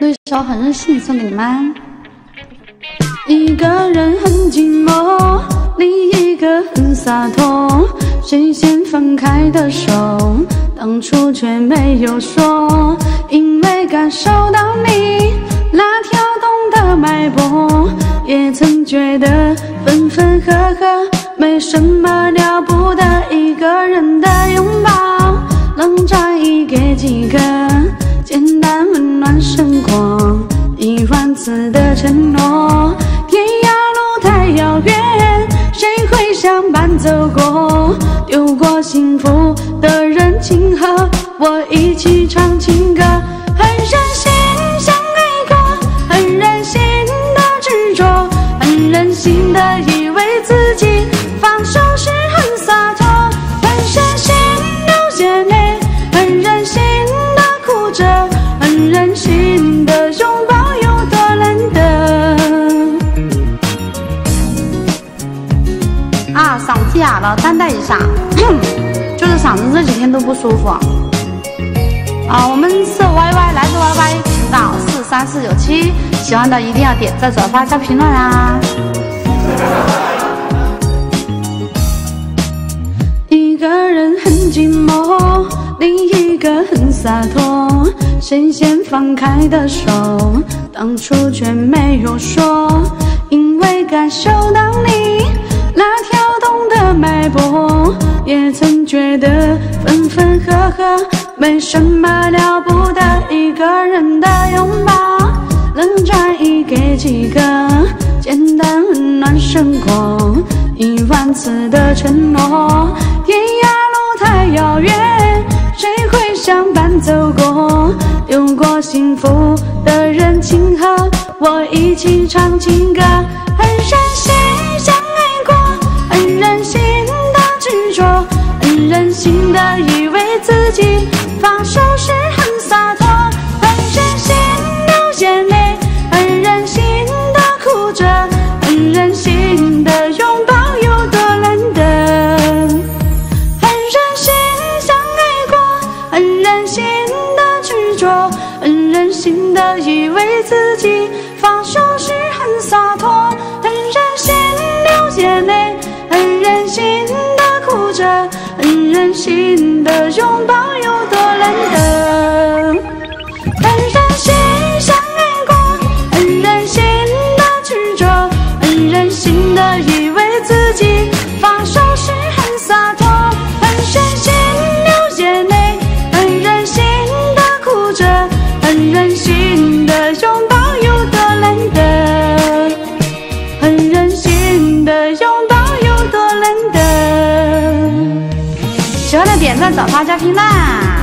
录一首《很任性》送给你们。一个人很寂寞，另一个很洒脱，谁先放开的手，当初却没有说，因为感受到你那跳动的脉搏，也曾觉得分分合合没什么了不得，一个人的拥抱能转移给几个，简单温暖生活，10000次的承诺，天涯路太遥远，谁会相伴走过，丢过幸福的人，请和我一起唱情歌。很任性相爱过，很任性的执着，很任性的以为自己放手时很洒脱，很任性流眼泪，很任性的哭着，很任性的拥抱有多难得。啊，嗓子哑了，担待一下，就是嗓子这几天都不舒服。啊，我们是 YY， 来自 YY 频道43497，喜欢的一定要点赞、转发、加评论啊！一个人很寂寞，另一个很洒脱，谁先放开的手，当初却没有说，因为感受到你那跳动的脉搏，也曾觉得分分合合没什么了不得，一个人的拥抱能转移给几个，简单温暖生活，10000次的承诺，天涯路太遥远，谁会相伴走过，丢过幸福的人，请和我一起唱情歌。很任性相爱过，很任性的执着，很任性的以为自己放手时很洒脱，很任性流眼泪，很任性的哭着，很任性的拥抱有多难得。很任性相爱过，很任性的执着，很任性的以为自己放手时很洒脱，很任性流眼泪，很任性的哭着，很任性的拥抱有多难得。很任性相爱过，很任性的执着，很任性的以为自己放手时很洒脱，很任性流眼泪，很任性的哭着，很任性的拥抱有多难得，很任性的拥抱有多难得。喜欢的点赞、转发、加评论。